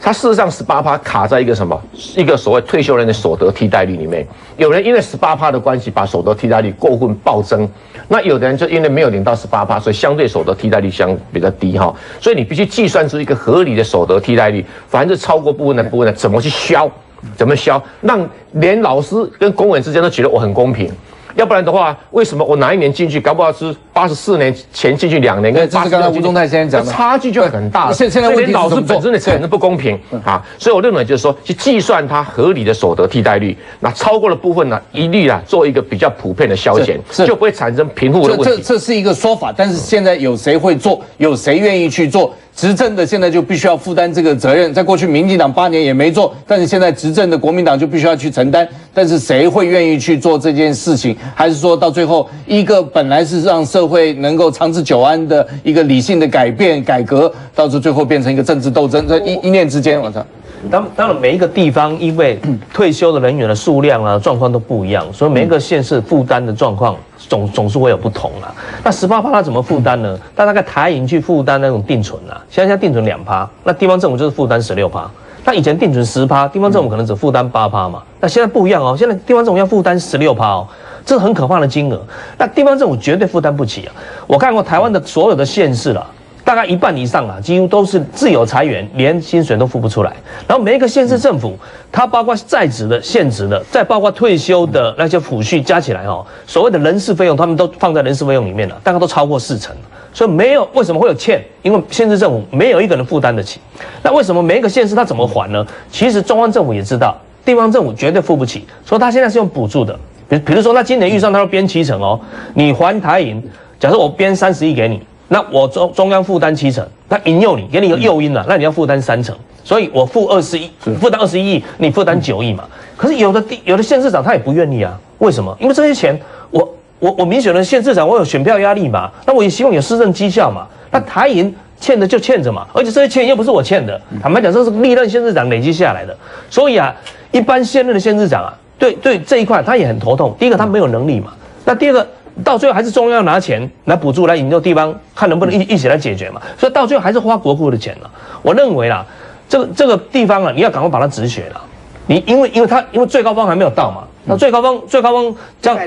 它事实上18%卡在一个什么？一个所谓退休人的所得替代率里面。有人因为18%的关系，把所得替代率过分暴增；那有的人就因为没有领到18%，所以相对所得替代率比较低哈。所以你必须计算出一个合理的所得替代率，凡是超过部分的怎么去消？怎么消？让连老师跟公务员之间都觉得我很公平。要不然的话，为什么我哪一年进去，搞不好是84年前进去2年，跟这是刚才吴宗泰先生讲的， 差距就很大了。 现在问题老师本身的产生不公平啊，所以我认为就是说，去计算它合理的所得替代率，那超过的部分呢，一律做一个比较普遍的削减，就不会产生贫富的问题。 这是一个说法，但是现在有谁会做？有谁愿意去做？执政的现在就必须要负担这个责任。在过去民进党8年也没做，但是现在执政的国民党就必须要去承担。但是谁会愿意去做这件事情？还是说到最后一个本来是让社会能够长治久安的一个理性的改革，到最后变成一个政治斗争，在一念之间，我操！ 当然，每一个地方因为退休的人员的数量啊状况都不一样，所以每一个县市负担的状况总是会有不同啦。那18%它怎么负担呢？大概台银去负担那种定存啊，现在定存2%，那地方政府就是负担16%。那以前定存10%，地方政府可能只负担8%嘛。那现在不一样哦，现在地方政府要负担16%哦，这是很可怕的金额。那地方政府绝对负担不起啊！我看过台湾的所有的县市啦。大概1半以上啊，几乎都是自有裁员，连薪水都付不出来。然后每一个县市政府，它包括在职的、现职的，再包括退休的那些抚恤加起来哦，所谓的人事费用，他们都放在人事费用里面了，大概都超过40%。所以没有为什么会有欠？因为县市政府没有一个人负担得起。那为什么每一个县市它怎么还呢？其实中央政府也知道，地方政府绝对付不起，所以他现在是用补助的。比如说，他今年预算他要编70%哦，你还台银，假设我编30亿给你。那我中央负担70%，那引诱你，给你一个诱因了，那你要负担30%，所以我负担21亿，你负担9亿嘛。可是有的县市长他也不愿意啊，为什么？因为这些钱我民选的县市长，我有选票压力嘛，那我也希望有施政绩效嘛。那台银欠的就欠着嘛，而且这些钱又不是我欠的，坦白讲，这是历任县市长累积下来的，所以啊，一般现任的县市长啊，对这一块他也很头痛。第一个他没有能力嘛，那第二个。到最后还是中央拿钱来补助，来引诱地方，看能不能一起来解决嘛。所以到最后还是花国库的钱了。我认为啦，这个地方啊，你要赶快把它止血了。你因为最高峰还没有到嘛，那最高峰这样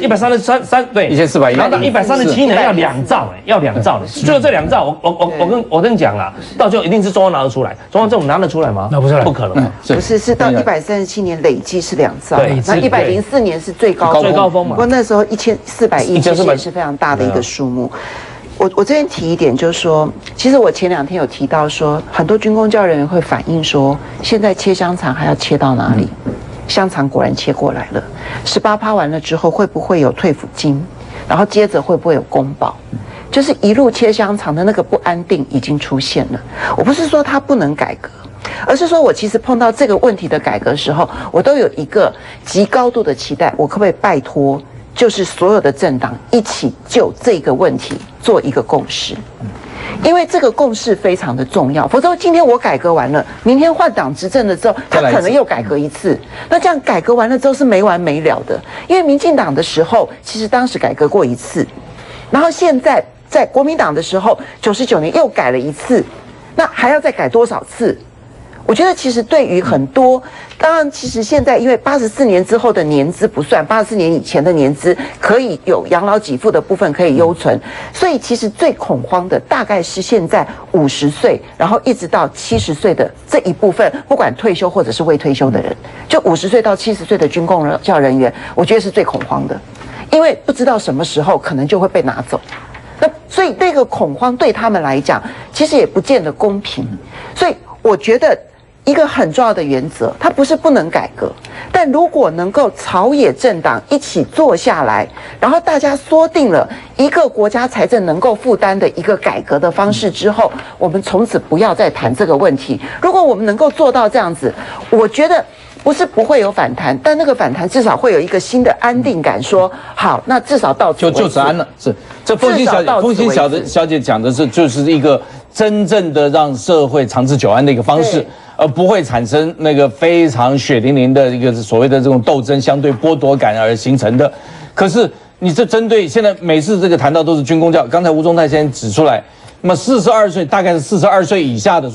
133对 1400亿， 然后到137年要2兆要2兆的，最后这2兆我跟你讲啦，到最后一定是中央拿得出来，中央政府拿得出来吗？ 拿不出来， 不可能， 不是到137年累计是2兆，那104年是最高峰嘛，不过那时候1400亿其实也是非常大的一个数目。我这边提一点，就是说，其实我前2天有提到说，很多军公教人员会反映说，现在切香肠还要切到哪里？香肠果然切过来了，18%完了之后会不会有退抚金？然后接着会不会有公保？就是一路切香肠的那个不安定已经出现了。我不是说它不能改革，而是说我其实碰到这个问题的改革的时候，我都有一个极高度的期待，我可不可以拜托？就是所有的政党一起就这个问题做一个共识，因为这个共识非常的重要。否则今天我改革完了，明天换党执政了之后，他可能又改革一次。那这样改革完了之后是没完没了的。因为民进党的时候，其实当时改革过一次，然后现在在国民党的时候，99年又改了一次，那还要再改多少次？我觉得其实对于很多，当然其实现在因为84年之后的年资不算，84年以前的年资可以有养老给付的部分可以优存，所以其实最恐慌的大概是现在50岁，然后一直到70岁的这一部分，不管退休或者是未退休的人，就50岁到70岁的军公教人员，我觉得是最恐慌的，因为不知道什么时候可能就会被拿走。那所以那个恐慌对他们来讲，其实也不见得公平，所以我觉得。一个很重要的原则，它不是不能改革，但如果能够朝野政党一起坐下来，然后大家说定了一个国家财政能够负担的一个改革的方式之后，我们从此不要再谈这个问题。如果我们能够做到这样子，我觉得不是不会有反弹，但那个反弹至少会有一个新的安定感，说好，那至少到此为止就此安了。是这凤馨小姐讲的是，就是一个真正的让社会长治久安的一个方式。而不会产生那个非常血淋淋的一个所谓的这种斗争、相对剥夺感而形成的。可是你这针对现在每次这个谈到都是军公教，刚才吴宗泰先生指出来，那么42岁大概是42岁以下的说，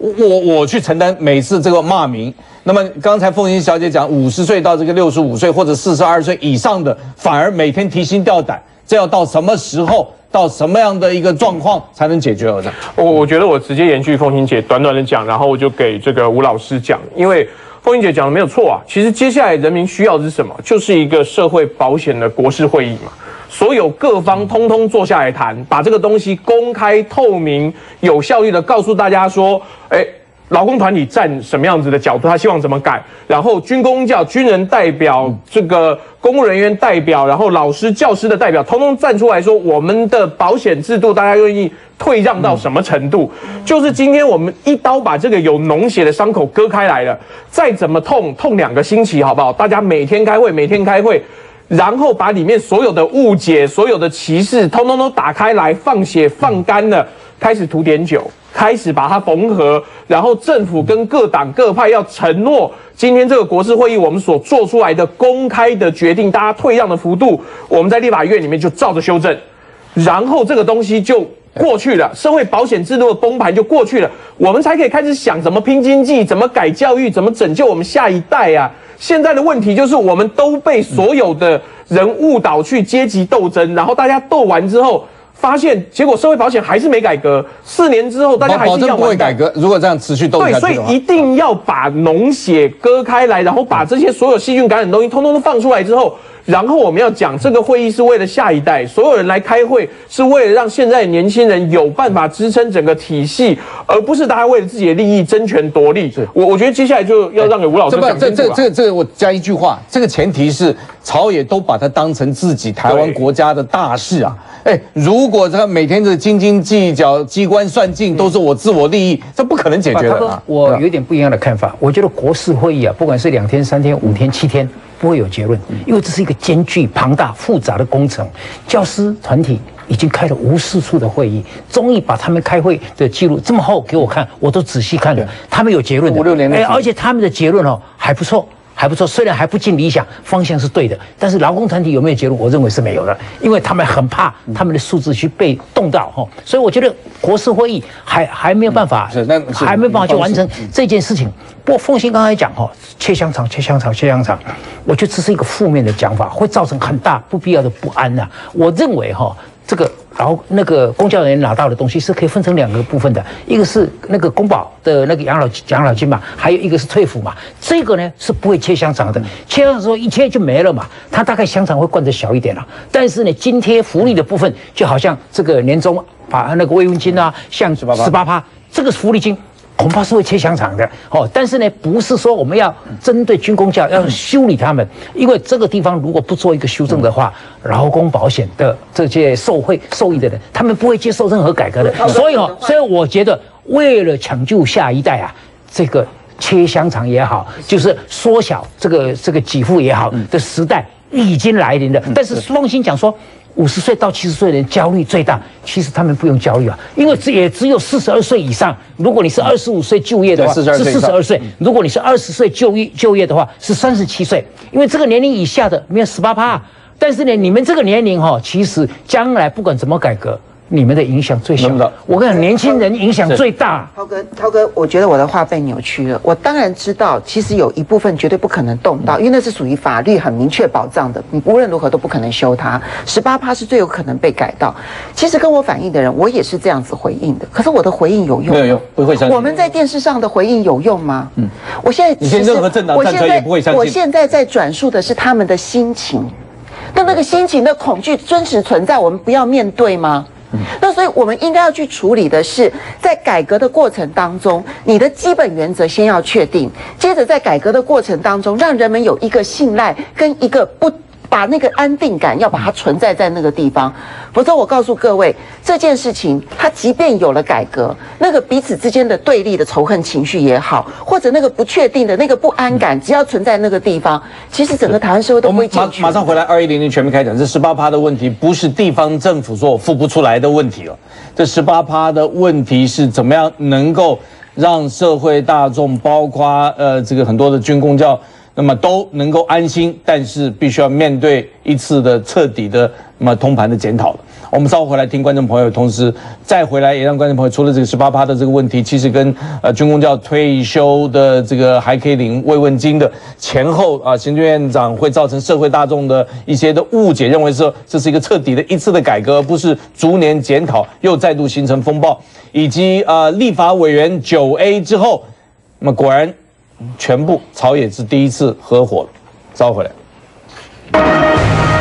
我去承担每次这个骂名。那么刚才凤欣小姐讲，50岁到这个65岁或者42岁以上的，反而每天提心吊胆，这要到什么时候？到什么样的一个状况才能解决呢？ 我觉得我直接延续凤欣姐短短的讲，然后我就给这个吴老师讲，因为凤欣姐讲的没有错啊。其实接下来人民需要的是什么？就是一个社会保险的国是会议嘛，所有各方通通坐下来谈，把这个东西公开透明、有效率的告诉大家说，劳工团体站什么样子的角度，他希望怎么改，然后军公教、军人代表、这个公务人员代表，然后老师、教师的代表，通通站出来说，我们的保险制度大家愿意退让到什么程度？就是今天我们一刀把这个有脓血的伤口割开来了，再怎么痛2个星期，好不好？大家每天开会，每天开会。然后把里面所有的误解、所有的歧视，通通都打开来，放血放干了，开始涂碘酒，开始把它缝合，然后政府跟各党各派要承诺，今天这个国是会议我们所做出来的公开的决定，大家退让的幅度，我们在立法院里面就照着修正，然后这个东西就过去了，社会保险制度的崩盘就过去了，我们才可以开始想怎么拼经济，怎么改教育，怎么拯救我们下一代啊。现在的问题就是，我们都被所有的人误导去阶级斗争，然后大家斗完之后，发现结果社会保险还是没改革，4年之后大家还是一样不会改革。如果这样持续斗下去的话， 对，所以一定要把脓血割开来，然后把这些所有细菌感染的东西通通都放出来之后。然后我们要讲，这个会议是为了下一代，所有人来开会是为了让现在的年轻人有办法支撑整个体系，而不是大家为了自己的利益争权夺利。我觉得接下来就要让给吴老师讲清楚了。 这我加一句话，这个前提是朝野都把它当成自己台湾国家的大事啊。如果他每天的斤斤计较、机关算尽都是我自我利益，这不可能解决的啊。 我有点不一样的看法，我觉得国是会议啊，不管是2天、3天、5天、7天。不会有结论，因为这是一个艰巨、庞大、复杂的工程。教师团体已经开了无数次的会议，终于把他们开会的记录这么厚给我看，我都仔细看了，他们有结论的。5、6年，而且他们的结论还不错。还不错，虽然还不尽理想，方向是对的，但是劳工团体有没有结论？我认为是没有的，因为他们很怕他们的数字去被动到所以我觉得国是会议还没有办法，还没有办法去完成这件事情。不过凤欣刚才讲切香肠，我觉得这是一个负面的讲法，会造成很大不必要的不安呐。我认为这个然后那个公教人员拿到的东西是可以分成2个部分的，一个是那个公保的那个养老金嘛，还有一个是退抚嘛。这个呢是不会切香肠的，切香肠的时候一切就没了嘛，它大概香肠会灌得小一点了。但是呢，津贴福利的部分就好像这个年终把那个慰问金啊，像18%，这个福利金。恐怕是会切香肠的但是呢，不是说我们要针对军公教要修理他们，因为这个地方如果不做一个修正的话，劳工保险的这些受益的人，他们不会接受任何改革的。所以我觉得为了抢救下一代啊，这个切香肠也好，就是缩小这个给付也好的时代已经来临了。但是凤欣讲说。50岁到70岁的人焦虑最大，其实他们不用焦虑啊，因为也只有42岁以上。如果你是25岁就业的话，是42岁；如果你是20岁就业的话，是37岁。因为这个年龄以下的没有18%，但是呢，你们这个年龄其实将来不管怎么改革。你们的影响最小，我跟你讲，年轻人影响最大。 涛哥，我觉得我的话被扭曲了。我当然知道，其实有一部分绝对不可能动到，因为那是属于法律很明确保障的，你无论如何都不可能修它。18%是最有可能被改到。其实跟我反映的人，我也是这样子回应的。可是我的回应有用吗？没有用，不会相信。我们在电视上的回应有用吗？我现在其实任何政党站出来也不会相信。我现在在转述的是他们的心情，那个心情的恐惧真实存在，我们不要面对吗？那所以我们应该要去处理的是，在改革的过程当中，你的基本原则先要确定，接着在改革的过程当中，让人们有一个信赖跟一个不把那个安定感要把它存在在那个地方。否则我告诉各位，这件事情它即便有了改革，那个彼此之间的对立的仇恨情绪也好，或者那个不确定的那个不安感，只要存在那个地方，其实整个台湾社会都不会进去。马上回来，2100全面开讲，这18%的问题不是地方政府说我付不出来的问题了，这18%的问题是怎么样能够让社会大众，包括这个很多的军公教那么都能够安心，但是必须要面对一次的彻底的通盘的检讨了。我们稍后回来听观众朋友，同时再回来也让观众朋友除了这个18%的这个问题，其实跟军公教退休的这个还可以领慰问金的前后行政院长会造成社会大众的一些的误解，认为说这是一个彻底的一次的改革，而不是逐年检讨，又再度形成风暴，以及立法委员9A 之后，那么果然全部朝野是第一次合伙了。稍后回来。